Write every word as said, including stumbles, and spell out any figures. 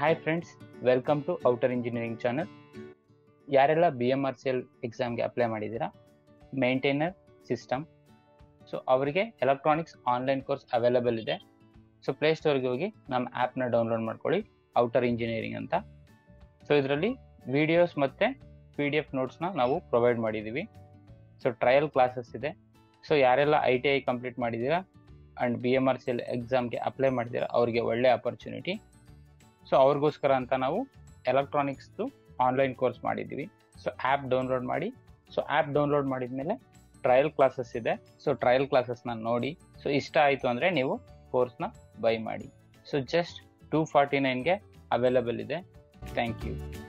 Hi friends, welcome to outer engineering channel. ಯಾರೆಲ್ಲ B M R C L ಎಕ್ಸಾಮ್ಗೆ apply ಮಾಡಿದ್ದೀರಾ, maintainer system, so ಅವರಿಗೆ electronics online course available ಇದೆ. So ಪ್ಲೇಸ್ಟೋರ್ಗೆ ಹೋಗಿ ನಮ್ಮ ಆ್ಯಪ್ನ ಡೌನ್ಲೋಡ್ ಮಾಡ್ಕೊಳ್ಳಿ, ಔಟರ್ ಇಂಜಿನಿಯರಿಂಗ್ ಅಂತ. ಸೊ ಇದರಲ್ಲಿ ವಿಡಿಯೋಸ್ ಮತ್ತು ಪಿ ಡಿ ಎಫ್ ನೋಟ್ಸ್ನ ನಾವು ಪ್ರೊವೈಡ್ ಮಾಡಿದ್ದೀವಿ. ಸೊ ಟ್ರಯಲ್ ಕ್ಲಾಸಸ್ ಇದೆ. ಸೊ ಯಾರೆಲ್ಲ ಐ ಟಿ ಐ ಕಂಪ್ಲೀಟ್ ಮಾಡಿದ್ದೀರಾ and B M R C L ಎಕ್ಸಾಮ್ಗೆ ಅಪ್ಲೈ ಮಾಡಿದ್ದೀರಾ ಅವರಿಗೆ ಒಳ್ಳೆ ಆಪರ್ಚುನಿಟಿ. ಸೊ ಅವ್ರಿಗೋಸ್ಕರ ಅಂತ ನಾವು ಎಲೆಕ್ಟ್ರಾನಿಕ್ಸ್ದು ಆನ್ಲೈನ್ ಕೋರ್ಸ್ ಮಾಡಿದ್ದೀವಿ. ಸೊ ಆ್ಯಪ್ ಡೌನ್ಲೋಡ್ ಮಾಡಿ. ಸೊ ಆ್ಯಪ್ ಡೌನ್ಲೋಡ್ ಮಾಡಿದ ಮೇಲೆ ಟ್ರಯಲ್ ಕ್ಲಾಸಸ್ ಇದೆ. ಸೊ ಟ್ರಯಲ್ ಕ್ಲಾಸಸ್ನ ನೋಡಿ. ಸೊ ಇಷ್ಟ ಆಯಿತು ಅಂದರೆ ನೀವು ಕೋರ್ಸ್ನ ಬೈ ಮಾಡಿ. ಸೊ ಜಸ್ಟ್ ಟೂ ಫಾರ್ಟಿ ನೈನ್ಗೆ ಅವೈಲೇಬಲ್ ಇದೆ. Thank you.